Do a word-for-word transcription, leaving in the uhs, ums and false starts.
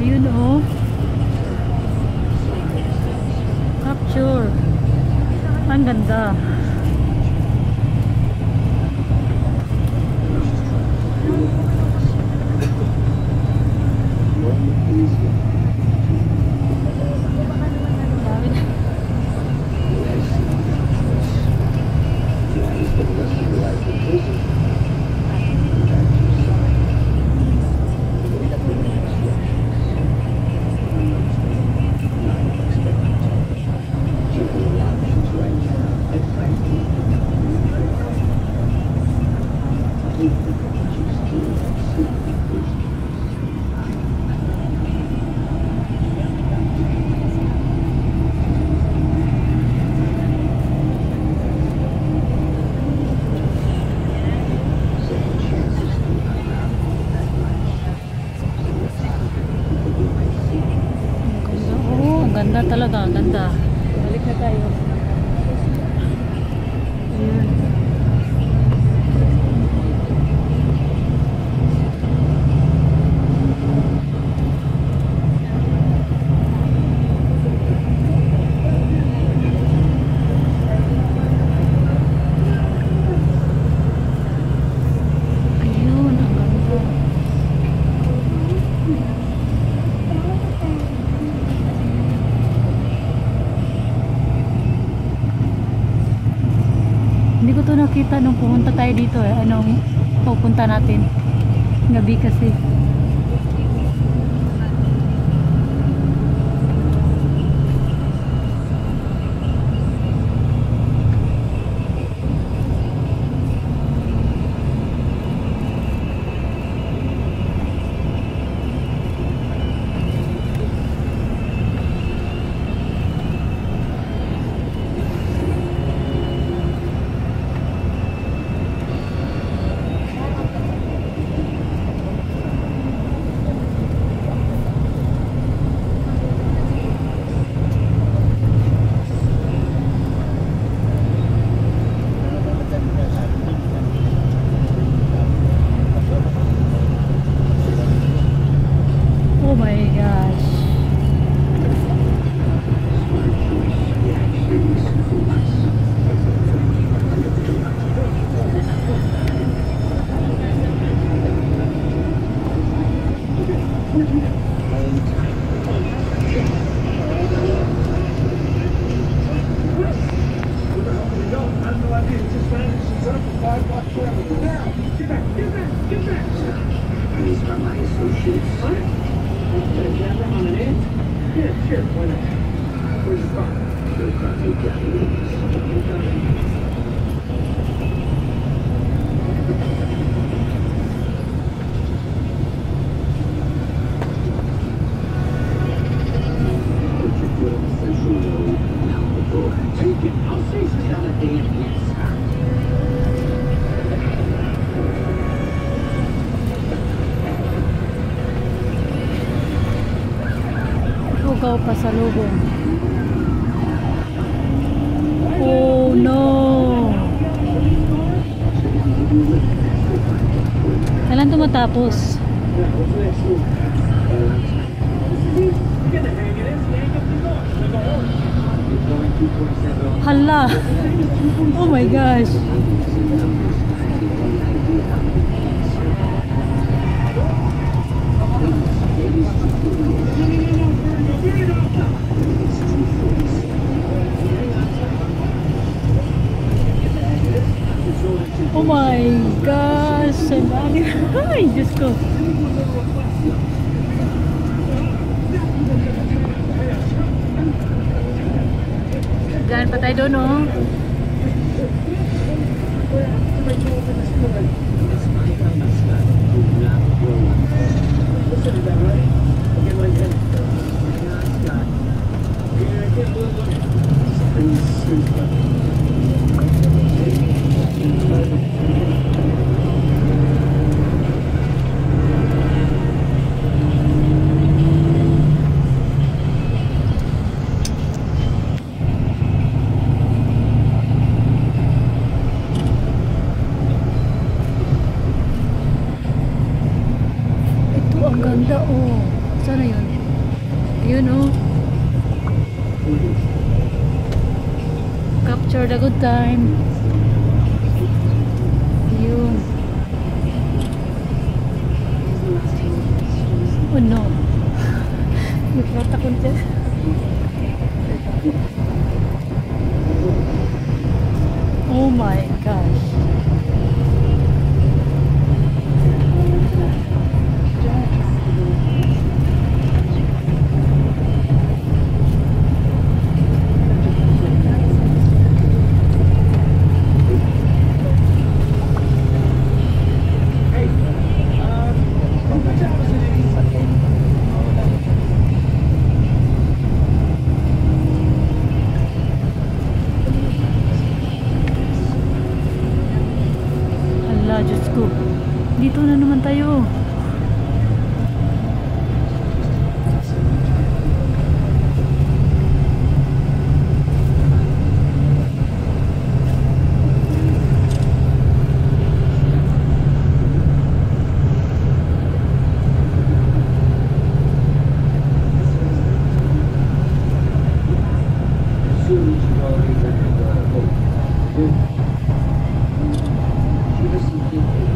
Ayun oh. Capture. Ang ganda. Ganda talaga, ganda. Balik na tayo. Ayan. Ayun, ang ganda. Hindi ko to nakita nung pumunta tayo dito eh. Anong pupunta natin? Gabi kasi. Oh my gosh. These are my associates. Yeah, sure, why not? Where's the car? The car is Japanese. Take it. I'll say something on a date. Yes, sir. Lugaw pa sa lubong. Oh no. Kailan ito matapos? Hala. Oh my gosh. Oh my gosh. Ay, Diyos ko. Diyan pa tayo doon, oh. Sana yun? Ayun oh. Capture the good time. Yun. Oh no. Nagtatakon siya. Oh my gosh. Hala, Diyos ko. Dito na naman tayo. She listened to